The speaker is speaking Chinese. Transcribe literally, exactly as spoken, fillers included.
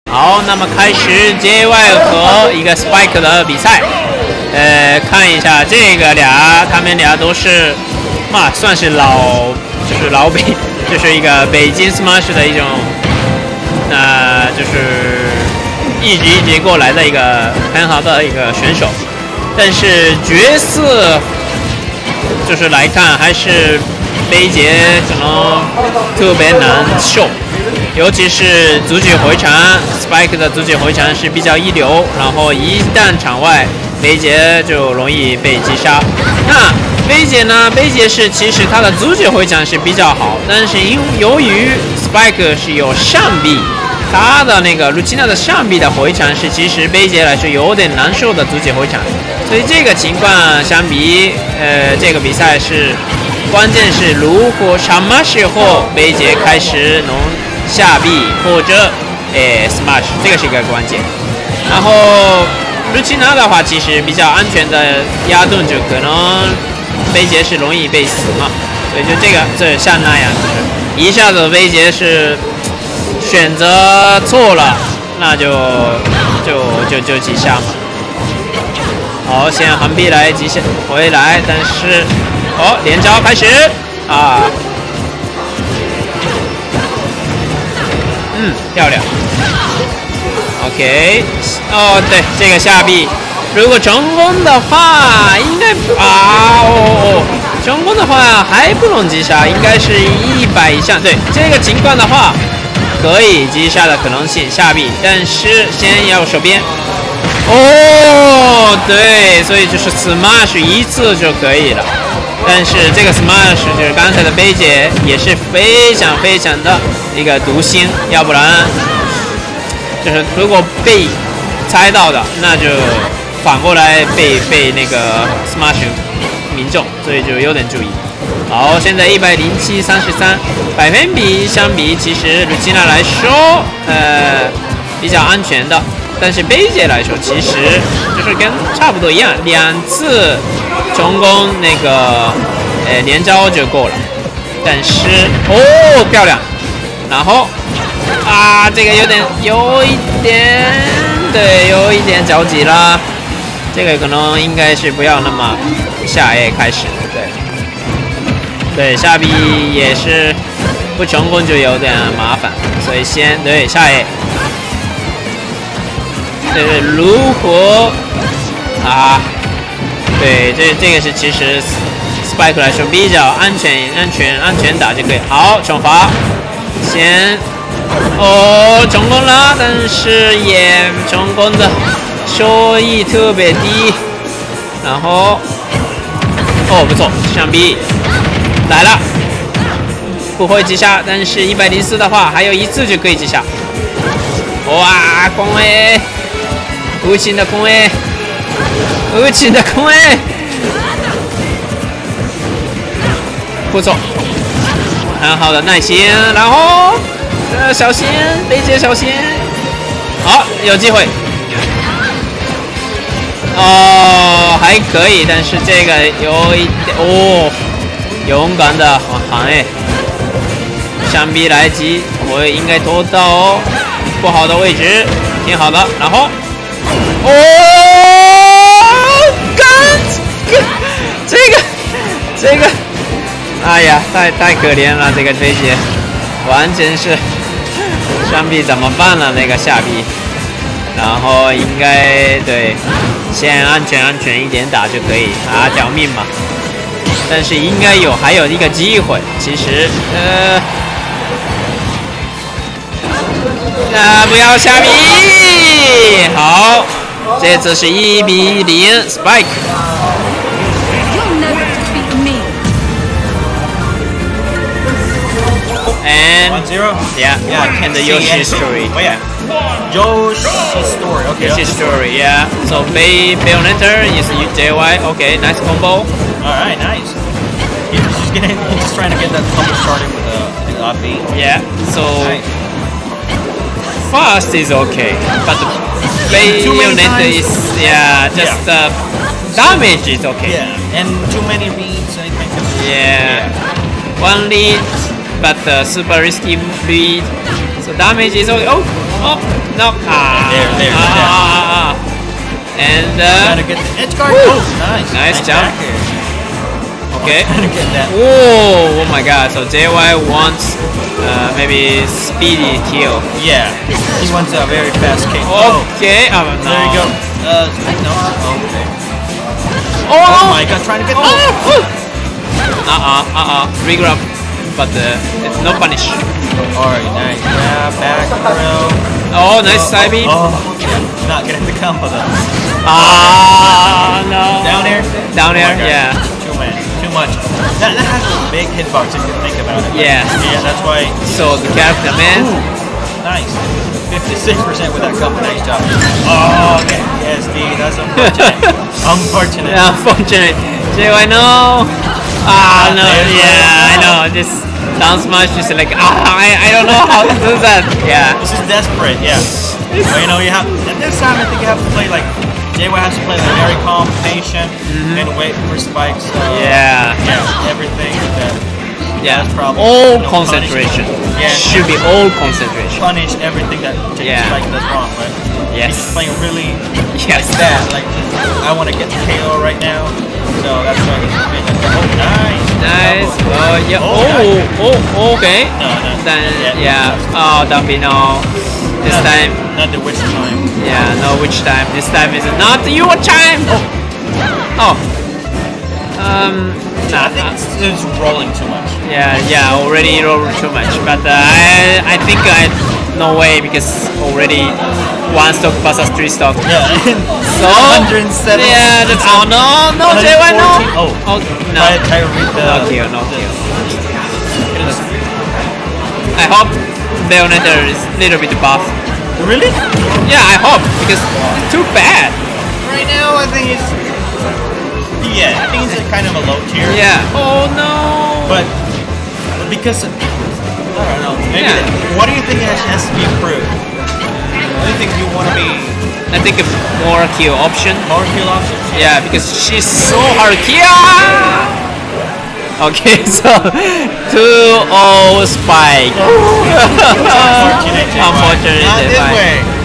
好，那么开始 J Y 和一个 Spike 的比赛。呃，看一下这个俩，他们俩都是，嘛，算是老，就是老北，就是一个北京 Smash 的一种，呃，就是一直一直过来的一个很好的一个选手。但是角色就是来看，还是贝杰可能特别难受。 尤其是足举回传 ，Spike 的足举回传是比较一流，然后一旦场外，贝杰就容易被击杀。那贝杰呢？贝杰是其实他的足举回传是比较好，但是因由于 Spike 是有上臂，他的那个 Lucina 的上臂的回传是其实贝杰来说有点难受的足举回传，所以这个情况相比，呃，这个比赛是关键是如果什么时候贝杰开始能 下臂或者诶 smash， 这个是一个关键。然后 Lucina 的话，其实比较安全的压盾就可能贝杰是容易被死嘛，所以就这个这像那样，就是一下子贝杰是选择错了，那就就就就击杀嘛。好，先横臂来击下回来，但是哦连招开始啊。 嗯，漂亮。OK， 哦，对，这个下臂，如果成功的话，应该啊哦哦，成功的话还不能击杀，应该是一百以上。对，这个情况的话，可以击杀的可能性下臂，但是先要手边。哦，对，所以就是 smash 一次就可以了。 但是这个 smash 就是刚才的贝姐也是非常非常的一个毒心，要不然就是如果被猜到的，那就反过来被被那个 smash 命中，所以就有点注意。好，现在一百零七三十三，百分比相比其实 Lucina 来说，呃比较安全的，但是贝姐来说其实就是跟差不多一样，两次 成功那个，呃，连招就够了，但是哦，漂亮，然后啊，这个有点有一点，对，有一点着急了，这个可能应该是不要那么下 A 开始，对，对，下 B 也是不成功就有点麻烦，所以先对下 A， 对，如果啊。 对，这这个是其实 Spike 来说比较安全、安全、安全打就可以。好，惩罚，先哦成功了，但是也成功的收益特别低。然后哦不错，上臂来了，不会击杀，但是一百零四的话还有一次就可以击杀。哇，空 A， 无情的空 A。 无情的空 A， 不错，很好的耐心，然后呃小心，贝姐小心，好有机会，哦还可以，但是这个有一点哦，勇敢的航哎，上臂来击，我应该拖到哦，不好的位置，挺好的，然后哦。 这个，这个，哎呀，太太可怜了，这个飞姐，完全是上臂怎么办了？那个下臂，然后应该对，先安全安全一点打就可以啊，条命嘛。但是应该有还有一个机会，其实呃，啊不要下臂，好，这次是一比零 ，Spike。 And one zero? Yeah, yeah, and the Yoshi story. Oh yeah. Yoshi story, okay. Yoshi story, yeah. So Bay Bayonetta is J Y, okay, nice combo. Alright, nice. He's just getting he's just trying to get that combo started with the, the up B. Yeah, so nice. fast is okay, but the Bayonetta is yeah, just the yeah. uh, damage is okay. Yeah, and too many reads, I think. Yeah. yeah. One lead. But uh, super risky lead, so damage is okay. Oh, Oh, no. Ah. There, there, ah, there. ah, ah, ah. And Trying uh, to get the edge guard. Woo. Oh, nice. Nice jump. back air. okay. Trying to get that. Oh, oh my God! So J Y wants uh, maybe speedy kill. Yeah. He wants a very fast kick. Oh. Okay. Oh, no. There you go. Uh, no. Okay. Oh, Oh my God! Trying to get. Oh. Uh uh uh uh. Regrab, but uh, it's no punish. Alright, nice. Yeah, back throw. Oh, nice side beat. Oh, yeah. Not getting the combo though. Ah, no. Down air. Down Oh air. my God. Yeah. Too much. Too much. That, that has a big hitbox if you think about it. Yeah. Yeah, that's why. So the character man. Ooh, nice. fifty-six percent with that combo. Nice job. Oh, okay. Yes, D. That's unfortunate. unfortunate. Yeah, unfortunate. J Y, no. Ah, no. There's Yeah, I know. This down smash is like, ah, I, I don't know how to do that. Yeah. This is desperate, yeah. But you know, you have, at this time I think you have to play like, J Y has to play like very calm, patient, Mm-hmm. and wait for spikes. Uh, Yeah. Yeah, everything that Yeah. that's probably All you know, concentration. punish- Yeah. Should be all concentration. Punish everything that J Yeah. Spike does wrong, right? Yes. He's playing really Yes. bad, like, I want to get the K O right now, so that's why he's making the oh, nice. Nice. Double. Oh, yeah. Oh, Oh, oh, okay. No, no. Then, Yeah. yeah. Oh, don't be no. This Not- time, Not the which time. yeah, no, which time? This time is not your time. Oh. Oh. Um, nah, I think it's, it's rolling too much. yeah, yeah, already rolled too much. But uh, I, I think I, no way because already one stock versus three stock. Yeah. So, one hundred seven. yeah, that's, oh no, no, J Y, no. Oh, Oh, no. Try, try to read the. No kill, no the- kill. It's- I hope Bayonetta is a little bit buff. Really? Yeah, I hope because it's too bad. Right now, I think it's. Yeah, I think it's a kind of a low tier. Yeah. Oh no. But because I don't know. Maybe. Yeah. that- what do you think has, has to be improved? What do you think you want to be I think a more kill option. more kill options? Yeah, because she's so hard kill. Okay, so two oh spike. Unfortunate. Unfortunate. Not this fine. way.